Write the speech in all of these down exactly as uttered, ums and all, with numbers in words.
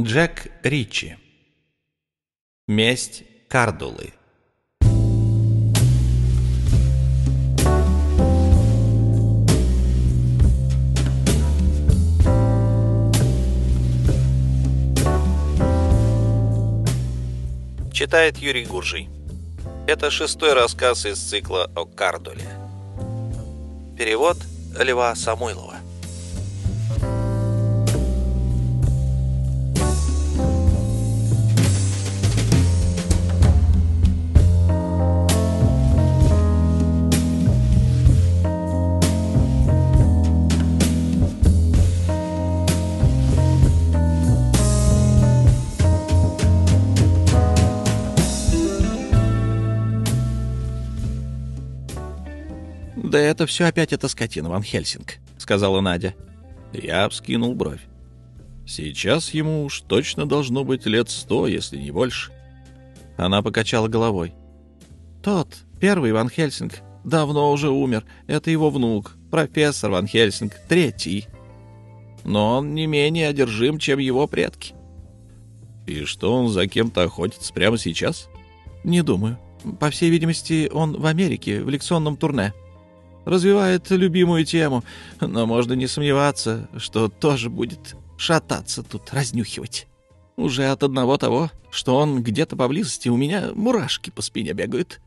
Джек Ричи. Месть Кардулы. Читает Юрий Гуржий. Это шестой рассказ из цикла о Кардуле. Перевод Льва Самойлова. «Да это все опять эта скотина, Ван Хельсинг», — сказала Надя. Я вскинул бровь. Сейчас ему уж точно должно быть лет сто, если не больше. Она покачала головой. «Тот, первый Ван Хельсинг, давно уже умер. Это его внук, профессор Ван Хельсинг, третий. Но он не менее одержим, чем его предки». «И что, он за кем-то охотится прямо сейчас?» «Не думаю. По всей видимости, он в Америке, в лекционном турне. Развивает любимую тему, но можно не сомневаться, что тоже будет шататься тут, разнюхивать. Уже от одного того, что он где-то поблизости, у меня мурашки по спине бегают».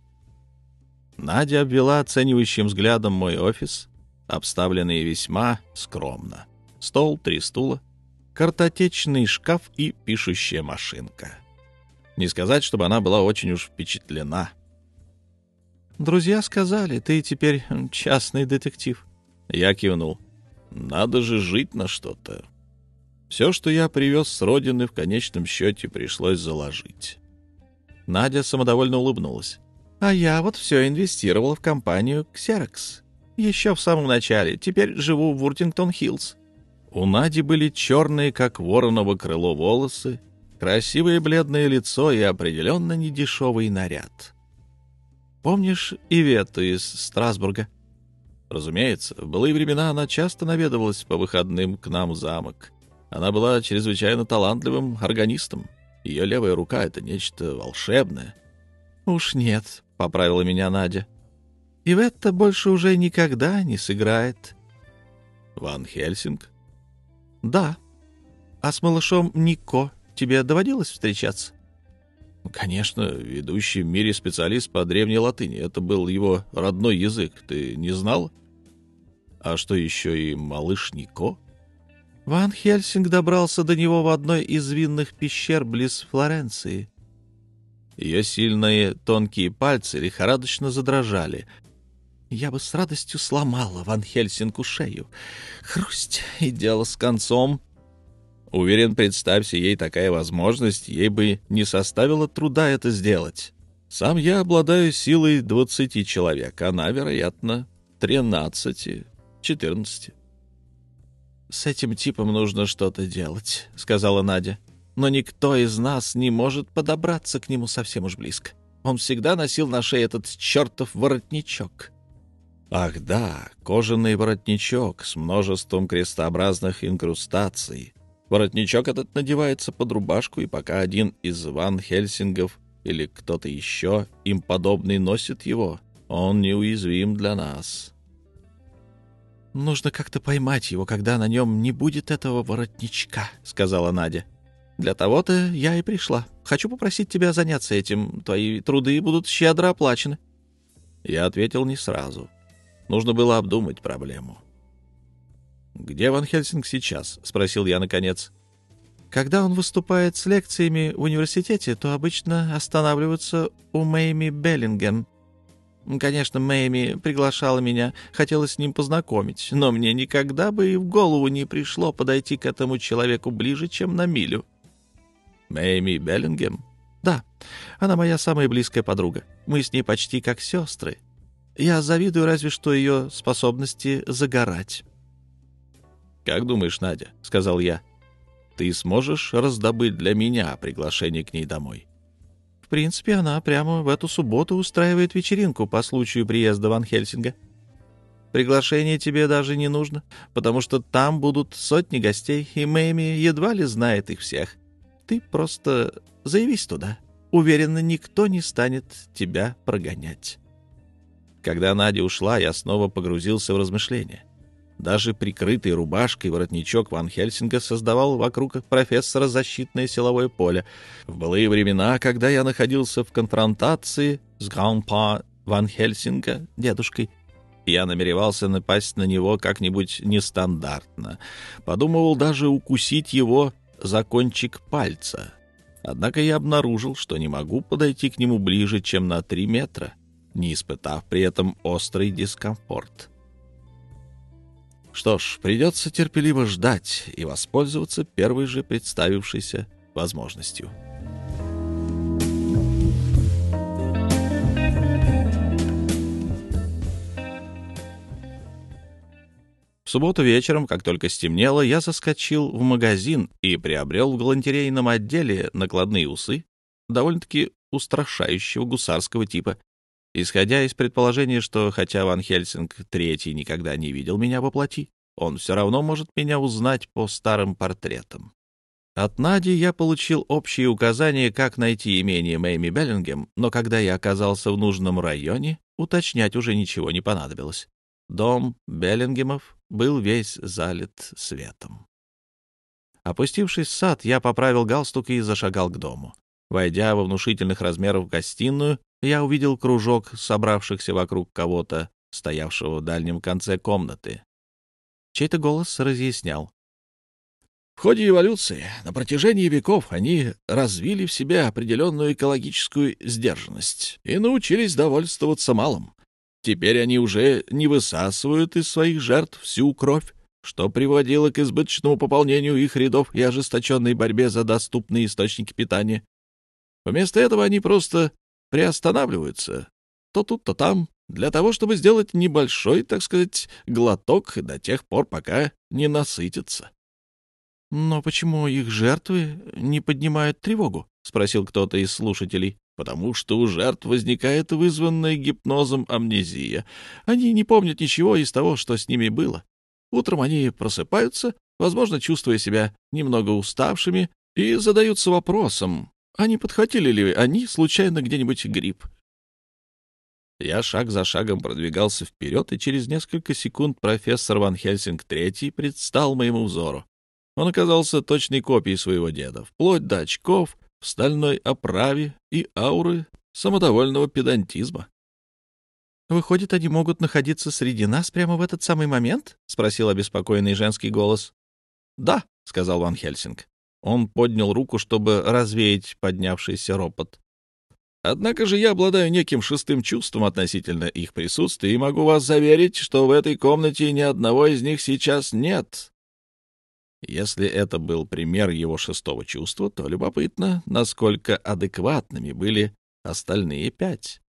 Надя обвела оценивающим взглядом мой офис, обставленный весьма скромно. Стол, три стула, картотечный шкаф и пишущая машинка. Не сказать, чтобы она была очень уж впечатлена. «Друзья сказали, ты теперь частный детектив». Я кивнул. «Надо же жить на что-то. Все, что я привез с родины, в конечном счете пришлось заложить». Надя самодовольно улыбнулась. «А я вот все инвестировала в компанию Xerox. Еще в самом начале. Теперь живу в Уртингтон-Хиллз». У Нади были черные, как вороново крыло, волосы, красивое бледное лицо и определенно недешевый наряд. «Помнишь Иветту из Страсбурга?» Разумеется, в былые времена она часто наведывалась по выходным к нам в замок. Она была чрезвычайно талантливым органистом. Ее левая рука — это нечто волшебное. «Уж нет», — поправила меня Надя. «Иветта больше уже никогда не сыграет». «Ван Хельсинг?» «Да. А с малышом Нико тебе доводилось встречаться?» «Конечно, ведущий в мире специалист по древней латыни. Это был его родной язык. Ты не знал? А что еще и малыш Нико?» «Ван Хельсинг добрался до него в одной из винных пещер близ Флоренции». Ее сильные тонкие пальцы лихорадочно задрожали. «Я бы с радостью сломала Ван Хельсингу шею. Хрусть, и дело с концом». Уверен, представься ей такая возможность, ей бы не составило труда это сделать. Сам я обладаю силой двадцати человек, она, вероятно, тринадцати, четырнадцати. «С этим типом нужно что-то делать», — сказала Надя. «Но никто из нас не может подобраться к нему совсем уж близко. Он всегда носил на шее этот чертов воротничок». Ах да, кожаный воротничок с множеством крестообразных инкрустаций. Воротничок этот надевается под рубашку, и пока один из Ван Хельсингов или кто-то еще им подобный носит его, он неуязвим для нас. «Нужно как-то поймать его, когда на нем не будет этого воротничка», — сказала Надя. «Для того-то я и пришла. Хочу попросить тебя заняться этим. Твои труды будут щедро оплачены». Я ответил не сразу. Нужно было обдумать проблему. «Где Ван Хельсинг сейчас?» — спросил я наконец. «Когда он выступает с лекциями в университете, то обычно останавливается у Мэйми Беллингем. Конечно, Мэйми приглашала меня, хотела с ним познакомить, но мне никогда бы и в голову не пришло подойти к этому человеку ближе, чем на милю». «Мэйми Беллингем?» «Да, она моя самая близкая подруга. Мы с ней почти как сестры. Я завидую разве что ее способности загорать». «Как думаешь, Надя, — сказал я, — ты сможешь раздобыть для меня приглашение к ней домой?» «В принципе, она прямо в эту субботу устраивает вечеринку по случаю приезда Ван Хельсинга. Приглашение тебе даже не нужно, потому что там будут сотни гостей, и Мэйми едва ли знает их всех. ты просто заявись туда. Уверена, никто не станет тебя прогонять». Когда Надя ушла, я снова погрузился в размышления. Даже прикрытый рубашкой воротничок Ван Хельсинга создавал вокруг профессора защитное силовое поле. В былые времена, когда я находился в конфронтации с гран-па Ван Хельсинга, дедушкой, я намеревался напасть на него как-нибудь нестандартно. Подумывал даже укусить его за кончик пальца. Однако я обнаружил, что не могу подойти к нему ближе, чем на три метра, не испытав при этом острый дискомфорт. Что ж, придется терпеливо ждать и воспользоваться первой же представившейся возможностью. В субботу вечером, как только стемнело, я заскочил в магазин и приобрел в галантерейном отделе накладные усы довольно-таки устрашающего гусарского типа. Исходя из предположения, что хотя Ван Хельсинг третий никогда не видел меня воплоти, он все равно может меня узнать по старым портретам. От Нади я получил общие указания, как найти имение Мэйми Беллингем, но когда я оказался в нужном районе, уточнять уже ничего не понадобилось. Дом Беллингемов был весь залит светом. Опустившись в сад, я поправил галстук и зашагал к дому. Войдя во внушительных размеров гостиную, я увидел кружок собравшихся вокруг кого-то, стоявшего в дальнем конце комнаты. Чей-то голос разъяснял. В ходе эволюции на протяжении веков они развили в себе определенную экологическую сдержанность и научились довольствоваться малым. Теперь они уже не высасывают из своих жертв всю кровь, что приводило к избыточному пополнению их рядов и ожесточенной борьбе за доступные источники питания. Вместо этого они просто приостанавливаются то тут, то там, для того, чтобы сделать небольшой, так сказать, глоток до тех пор, пока не насытятся. — Но почему их жертвы не поднимают тревогу? — спросил кто-то из слушателей. — Потому что у жертв возникает вызванная гипнозом амнезия. Они не помнят ничего из того, что с ними было. Утром они просыпаются, возможно, чувствуя себя немного уставшими, и задаются вопросом, а не подхватили ли они случайно где-нибудь грипп. Я шаг за шагом продвигался вперед, и через несколько секунд профессор Ван Хельсинг третий предстал моему взору. Он оказался точной копией своего деда, вплоть до очков, в стальной оправе и ауры самодовольного педантизма. «Выходит, они могут находиться среди нас прямо в этот самый момент?» — спросил обеспокоенный женский голос. «Да», — сказал Ван Хельсинг. Он поднял руку, чтобы развеять поднявшийся ропот. «Однако же я обладаю неким шестым чувством относительно их присутствия и могу вас заверить, что в этой комнате ни одного из них сейчас нет». Если это был пример его шестого чувства, то любопытно, насколько адекватными были остальные пять.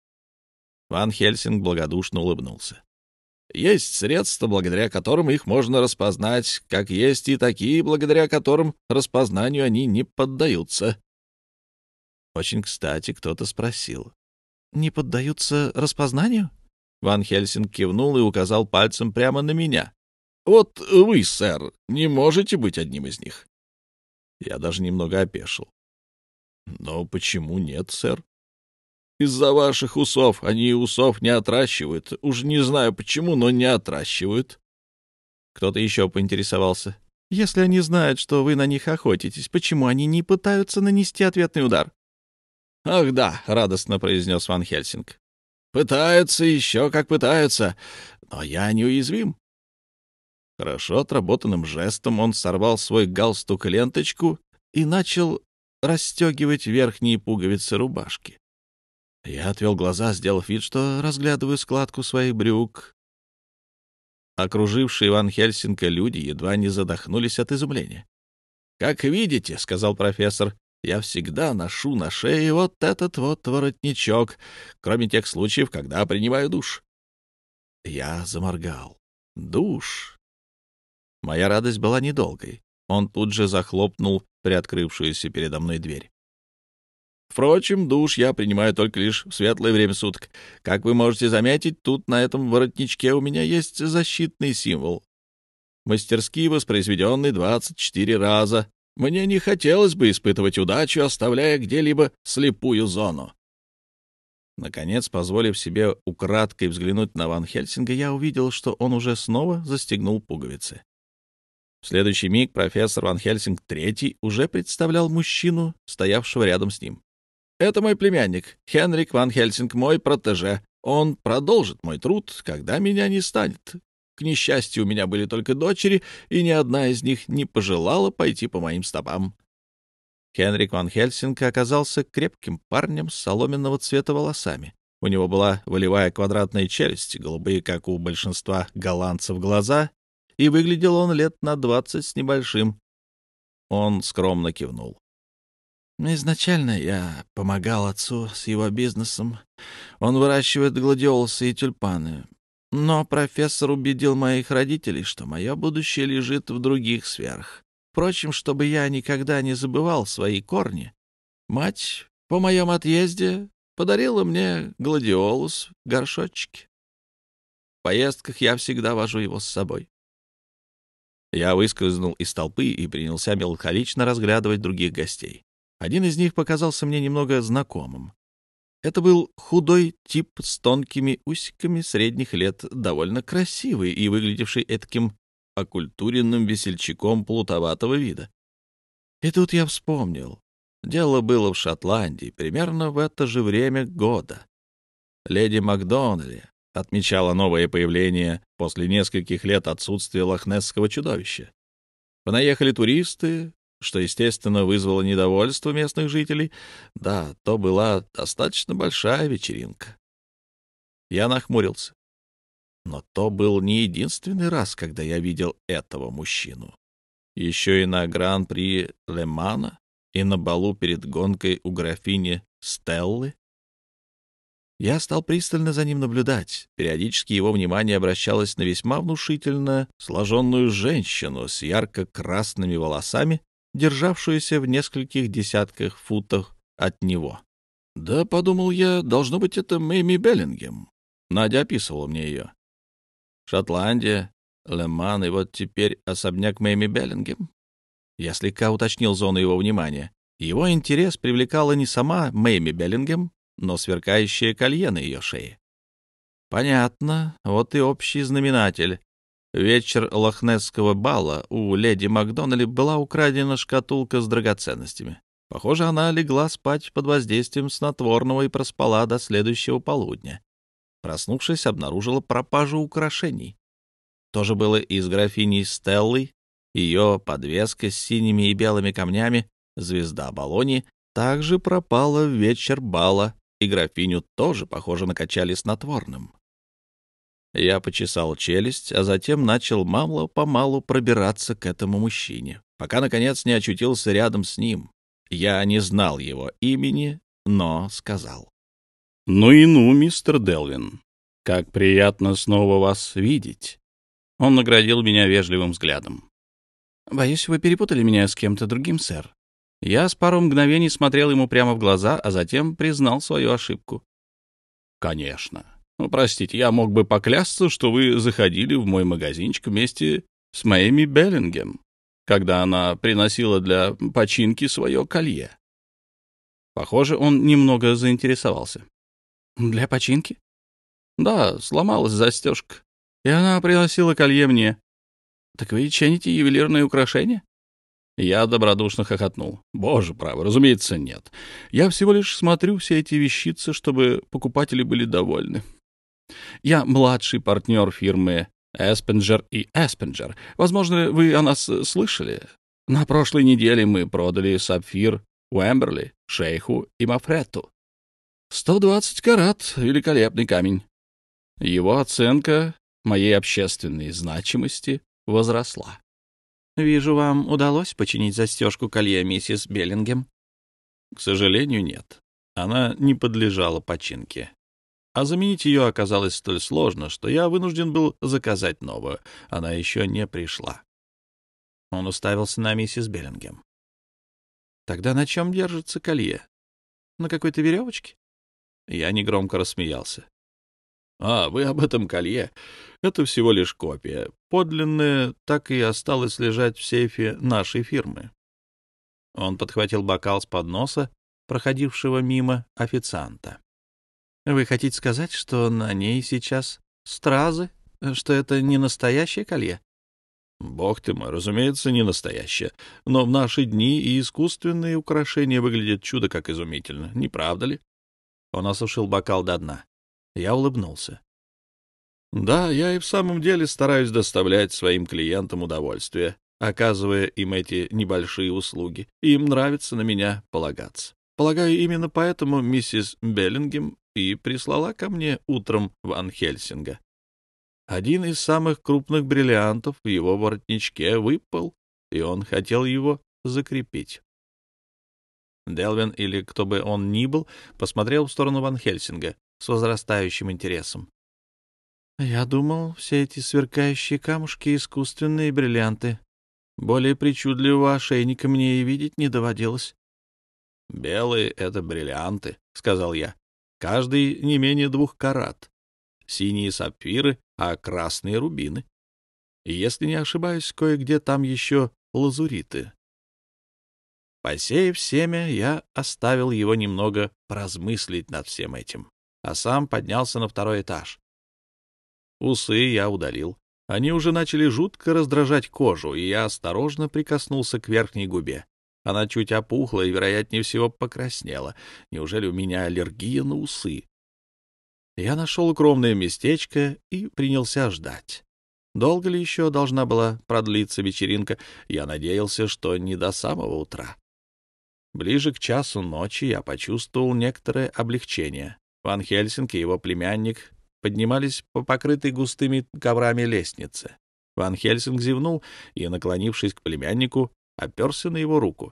Ван Хельсинг благодушно улыбнулся. Есть средства, благодаря которым их можно распознать, как есть и такие, благодаря которым распознанию они не поддаются. Очень кстати, кто-то спросил. «Не поддаются распознанию?» Ван Хельсинг кивнул и указал пальцем прямо на меня. «Вот вы, сэр, не можете быть одним из них». Я даже немного опешил. «Но почему нет, сэр?» «Из-за ваших усов. Они усов не отращивают. Уж не знаю почему, но не отращивают». Кто-то еще поинтересовался. «Если они знают, что вы на них охотитесь, почему они не пытаются нанести ответный удар?» «Ах да», — радостно произнес Ван Хельсинг. «Пытаются еще как пытаются, но я неуязвим». Хорошо отработанным жестом он сорвал свой галстук-ленточку и начал расстегивать верхние пуговицы рубашки. Я отвел глаза, сделав вид, что разглядываю складку своих брюк. Окружившие Ван Хельсинга люди едва не задохнулись от изумления. «Как видите, — сказал профессор, — я всегда ношу на шее вот этот вот воротничок, кроме тех случаев, когда принимаю душ». Я заморгал. «Душ?» Моя радость была недолгой. Он тут же захлопнул приоткрывшуюся передо мной дверь. «Впрочем, душ я принимаю только лишь в светлое время суток. Как вы можете заметить, тут на этом воротничке у меня есть защитный символ, мастерски воспроизведенный двадцать четыре раза. Мне не хотелось бы испытывать удачу, оставляя где-либо слепую зону. Наконец, позволив себе украдкой взглянуть на Ван Хельсинга, я увидел, что он уже снова застегнул пуговицы. В следующий миг профессор Ван Хельсинг третий уже представлял мужчину, стоявшего рядом с ним. «Это мой племянник, Хенрик Ван Хельсинг, мой протеже. Он продолжит мой труд, когда меня не станет. К несчастью, у меня были только дочери, и ни одна из них не пожелала пойти по моим стопам». Хенрик Ван Хельсинг оказался крепким парнем с соломенного цвета волосами. У него была волевая квадратная челюсть, голубые, как у большинства голландцев, глаза, и выглядел он лет на двадцать с небольшим. Он скромно кивнул. «Изначально я помогал отцу с его бизнесом. Он выращивает гладиолусы и тюльпаны. Но профессор убедил моих родителей, что мое будущее лежит в других сферах. Впрочем, чтобы я никогда не забывал свои корни, мать по моем отъезде подарила мне гладиолус в горшочке. В поездках я всегда вожу его с собой». Я выскользнул из толпы и принялся меланхолично разглядывать других гостей. Один из них показался мне немного знакомым. Это был худой тип с тонкими усиками средних лет, довольно красивый и выглядевший этаким окультуренным весельчаком плутоватого вида. И тут я вспомнил. Дело было в Шотландии, примерно в это же время года. Леди Макдональд отмечала новое появление после нескольких лет отсутствия лохнесского чудовища. Понаехали туристы, что, естественно, вызвало недовольство местных жителей. Да, то была достаточно большая вечеринка. Я нахмурился. Но то был не единственный раз, когда я видел этого мужчину. Еще и на Гран-при Ле-Мана, и на балу перед гонкой у графини Стеллы. Я стал пристально за ним наблюдать. Периодически его внимание обращалось на весьма внушительно сложенную женщину с ярко-красными волосами, державшуюся в нескольких десятках футов от него. Да, подумал я, должно быть, это Мэйми Беллингем. Надя описывала мне ее. Шотландия, Ле-Ман, и вот теперь особняк Мэйми Беллингем. Я слегка уточнил зону его внимания. Его интерес привлекала не сама Мэйми Беллингем, но сверкающее колье на ее шее. Понятно, вот и общий знаменатель. Вечер лохнесского бала у леди Макдональд была украдена шкатулка с драгоценностями. Похоже, она легла спать под воздействием снотворного и проспала до следующего полудня. Проснувшись, обнаружила пропажу украшений. То же было и с графиней Стеллой. Ее подвеска с синими и белыми камнями, звезда Болоньи, также пропала в вечер бала, и графиню тоже, похоже, накачали снотворным. Я почесал челюсть, а затем начал мало-помалу пробираться к этому мужчине, пока, наконец, не очутился рядом с ним. Я не знал его имени, но сказал. «Ну и ну, мистер Делвин, как приятно снова вас видеть». Он наградил меня вежливым взглядом. «Боюсь, вы перепутали меня с кем-то другим, сэр». Я с пару мгновений смотрел ему прямо в глаза, а затем признал свою ошибку. «Конечно. Ну, простите, я мог бы поклясться, что вы заходили в мой магазинчик вместе с Мэйми Беллингем, когда она приносила для починки свое колье». Похоже, он немного заинтересовался. «Для починки?» «Да, сломалась застежка, и она приносила колье мне». «Так вы чините ювелирные украшения?» Я добродушно хохотнул. «Боже правый, разумеется, нет. Я всего лишь смотрю все эти вещицы, чтобы покупатели были довольны. Я младший партнер фирмы Эспенджер и Эспенджер. Возможно, вы о нас слышали. На прошлой неделе мы продали сапфир Уэмберли, шейху и Мафретту. сто двадцать карат, великолепный камень. Его оценка моей общественной значимости возросла». «Вижу, вам удалось починить застежку колье, миссис Беллингем?» К сожалению, нет. Она не подлежала починке. А заменить ее оказалось столь сложно, что я вынужден был заказать новую. Она еще не пришла. Он уставился на миссис Беллингем. «Тогда на чем держится колье? На какой-то веревочке?» Я негромко рассмеялся. «А, вы об этом колье? Это всего лишь копия. Подлинное так и осталось лежать в сейфе нашей фирмы. Он подхватил бокал с подноса, проходившего мимо официанта. «Вы хотите сказать, что на ней сейчас стразы, что это не настоящее колье?» «Бог ты мой, разумеется, не настоящее. Но в наши дни и искусственные украшения выглядят чудо как изумительно, не правда ли?» Он осушил бокал до дна. Я улыбнулся. «Да, я и в самом деле стараюсь доставлять своим клиентам удовольствие, оказывая им эти небольшие услуги. Им нравится на меня полагаться. Полагаю, именно поэтому миссис Беллингем и прислала ко мне утром Ван Хельсинга. Один из самых крупных бриллиантов в его воротничке выпал, и он хотел его закрепить». Делвин, или кто бы он ни был, посмотрел в сторону Ван Хельсинга с возрастающим интересом. «Я думал, все эти сверкающие камушки — искусственные бриллианты. Более причудливого ошейника мне и видеть не доводилось». «Белые — это бриллианты», — сказал я. «Каждый не менее двух карат. Синие — сапфиры, а красные — рубины. И, если не ошибаюсь, кое-где там еще лазуриты». Посеяв семя, я оставил его немного поразмыслить над всем этим, а сам поднялся на второй этаж. Усы я удалил. Они уже начали жутко раздражать кожу, и я осторожно прикоснулся к верхней губе. Она чуть опухла и, вероятнее всего, покраснела. Неужели у меня аллергия на усы? Я нашел укромное местечко и принялся ждать. Долго ли еще должна была продлиться вечеринка? Я надеялся, что не до самого утра. Ближе к часу ночи я почувствовал некоторое облегчение. Ван Хельсинг и его племянник поднимались по покрытой густыми коврами лестнице. Ван Хельсинг зевнул и, наклонившись к племяннику, оперся на его руку.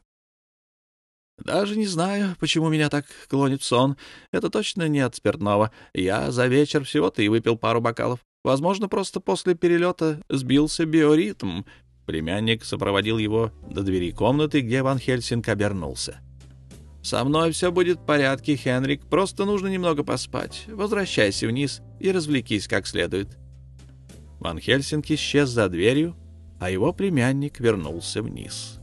«Даже не знаю, почему меня так клонит в сон. Это точно не от спиртного. Я за вечер всего-то и выпил пару бокалов. Возможно, просто после перелета сбился биоритм». Племянник сопроводил его до двери комнаты, где Ван Хельсинг обернулся. «Со мной все будет в порядке, Хенрик. Просто нужно немного поспать. Возвращайся вниз и развлекись как следует». Ван Хельсинг исчез за дверью, а его племянник вернулся вниз.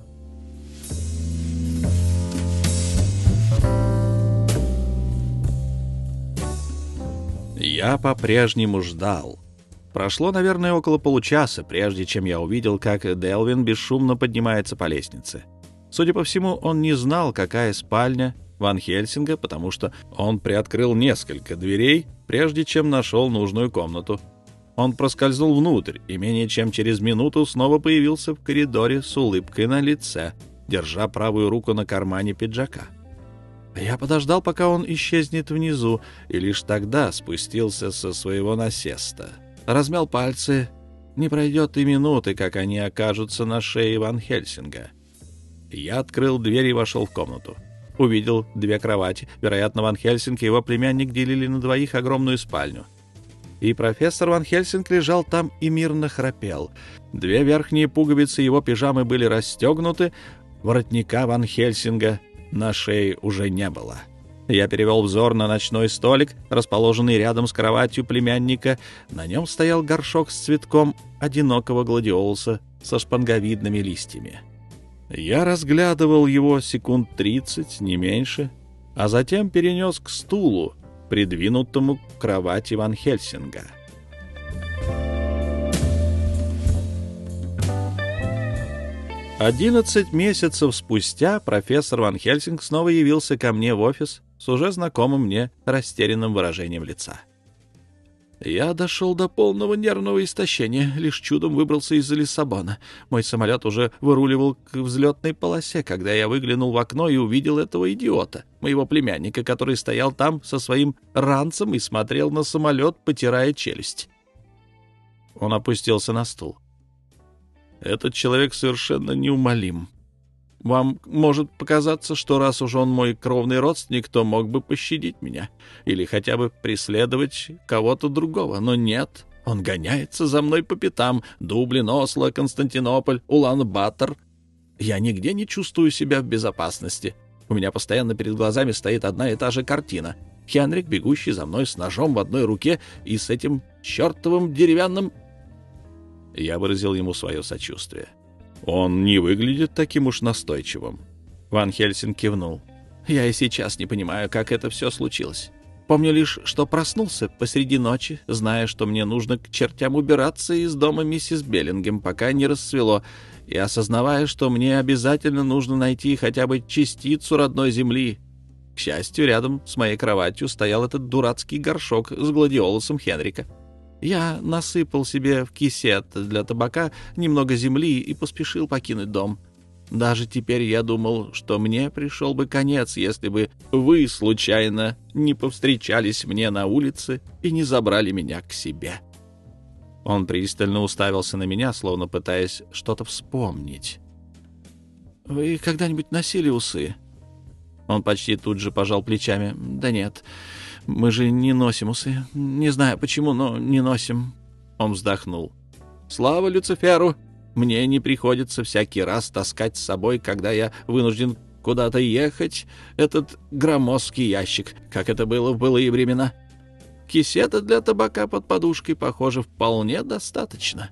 Я по-прежнему ждал. Прошло, наверное, около получаса, прежде чем я увидел, как Делвин бесшумно поднимается по лестнице. Судя по всему, он не знал, какая спальня Ван Хельсинга, потому что он приоткрыл несколько дверей, прежде чем нашел нужную комнату. Он проскользнул внутрь и менее чем через минуту снова появился в коридоре с улыбкой на лице, держа правую руку на кармане пиджака. Я подождал, пока он исчезнет внизу, и лишь тогда спустился со своего насеста. Размял пальцы. Не пройдет и минуты, как они окажутся на шее Ван Хельсинга. Я открыл дверь и вошел в комнату. Увидел две кровати. Вероятно, Ван Хельсинг и его племянник делили на двоих огромную спальню. И профессор Ван Хельсинг лежал там и мирно храпел. Две верхние пуговицы его пижамы были расстегнуты, воротника Ван Хельсинга на шее уже не было. Я перевел взор на ночной столик, расположенный рядом с кроватью племянника. На нем стоял горшок с цветком одинокого гладиолуса со шпанговидными листьями. Я разглядывал его секунд тридцать, не меньше, а затем перенес к стулу, придвинутому к кровати Ван Хельсинга. Одиннадцать месяцев спустя профессор Ван Хельсинг снова явился ко мне в офис с уже знакомым мне растерянным выражением лица. Я дошел до полного нервного истощения, лишь чудом выбрался из Лиссабона. Мой самолет уже выруливал к взлетной полосе, когда я выглянул в окно и увидел этого идиота, моего племянника, который стоял там со своим ранцем и смотрел на самолет, потирая челюсть. Он опустился на стул. Этот человек совершенно неумолим. Вам может показаться, что раз уж он мой кровный родственник, то мог бы пощадить меня или хотя бы преследовать кого-то другого, но нет. Он гоняется за мной по пятам. Дублин, Осло, Константинополь, Улан-Батор. Я нигде не чувствую себя в безопасности. У меня постоянно перед глазами стоит одна и та же картина. Хенрик, бегущий за мной с ножом в одной руке и с этим чертовым деревянным... Я выразил ему свое сочувствие. Он не выглядит таким уж настойчивым. Ван Хельсинг кивнул. «Я и сейчас не понимаю, как это все случилось. Помню лишь, что проснулся посреди ночи, зная, что мне нужно к чертям убираться из дома миссис Беллингем, пока не рассвело, и осознавая, что мне обязательно нужно найти хотя бы частицу родной земли. К счастью, рядом с моей кроватью стоял этот дурацкий горшок с гладиолусом Хенрика. Я насыпал себе в кисет для табака немного земли и поспешил покинуть дом. Даже теперь я думал, что мне пришел бы конец, если бы вы случайно не повстречались мне на улице и не забрали меня к себе». Он пристально уставился на меня, словно пытаясь что-то вспомнить. «Вы когда-нибудь носили усы?» Он почти тут же пожал плечами. «Да нет, мы же не носим усы. Не знаю почему, но не носим». Он вздохнул. «Слава Люциферу! Мне не приходится всякий раз таскать с собой, когда я вынужден куда-то ехать, этот громоздкий ящик, как это было в былые времена. Кисета для табака под подушкой, похоже, вполне достаточно».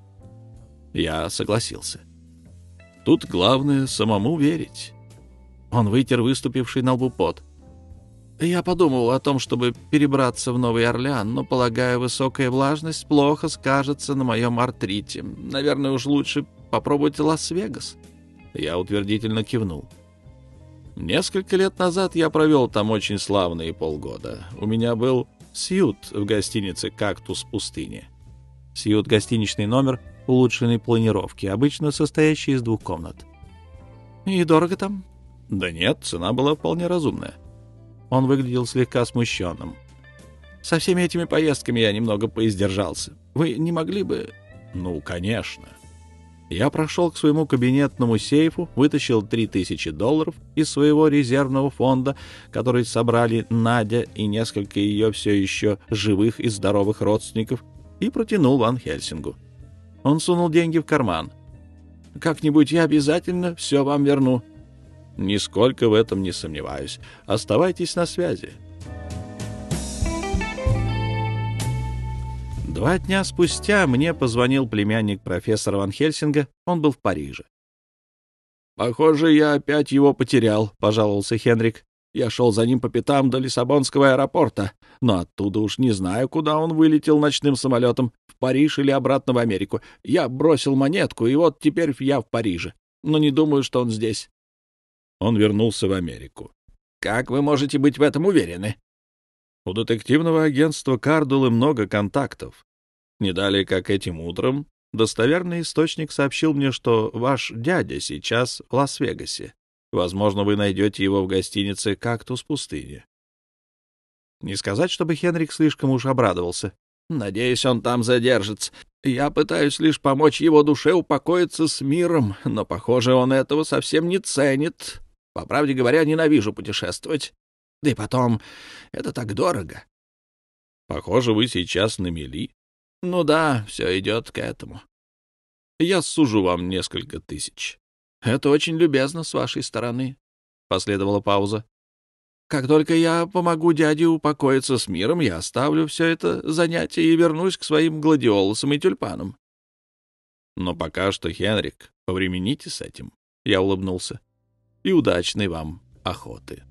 Я согласился. Тут главное самому верить. Он вытер выступивший на лбу пот. «Я подумал о том, чтобы перебраться в Новый Орлеан, но, полагаю, высокая влажность плохо скажется на моем артрите. Наверное, уж лучше попробовать Лас-Вегас». Я утвердительно кивнул. Несколько лет назад я провел там очень славные полгода. У меня был сьют в гостинице «Кактус пустыни». Сьют — гостиничный номер улучшенной планировки, обычно состоящий из двух комнат. «И дорого там?» «Да нет, цена была вполне разумная». Он выглядел слегка смущенным. «Со всеми этими поездками я немного поиздержался. Вы не могли бы...» «Ну, конечно». Я прошел к своему кабинетному сейфу, вытащил три тысячи долларов из своего резервного фонда, который собрали Надя и несколько ее все еще живых и здоровых родственников, и протянул Ван Хельсингу. Он сунул деньги в карман. «Как-нибудь я обязательно все вам верну». «Нисколько в этом не сомневаюсь. Оставайтесь на связи». Два дня спустя мне позвонил племянник профессора Ван Хельсинга. Он был в Париже. «Похоже, я опять его потерял», — пожаловался Хенрик. «Я шел за ним по пятам до Лиссабонского аэропорта, но оттуда уж не знаю, куда он вылетел ночным самолетом, в Париж или обратно в Америку. Я бросил монетку, и вот теперь я в Париже, но не думаю, что он здесь». Он вернулся в Америку. «Как вы можете быть в этом уверены?» «У детективного агентства Кардулы много контактов. Не далее, как этим утром, достоверный источник сообщил мне, что ваш дядя сейчас в Лас-Вегасе. Возможно, вы найдете его в гостинице «Кактус пустыни». Не сказать, чтобы Хенрик слишком уж обрадовался. «Надеюсь, он там задержится. Я пытаюсь лишь помочь его душе упокоиться с миром, но, похоже, он этого совсем не ценит. По правде говоря, ненавижу путешествовать. Да и потом, это так дорого». «Похоже, вы сейчас на мели». «Ну да, все идет к этому. Я сужу вам несколько тысяч». «Это очень любезно с вашей стороны», — последовала пауза. «Как только я помогу дяде упокоиться с миром, я оставлю все это занятие и вернусь к своим гладиолусам и тюльпанам». «Но пока что, Хенрик, повремените с этим», — я улыбнулся. «И удачной вам охоты».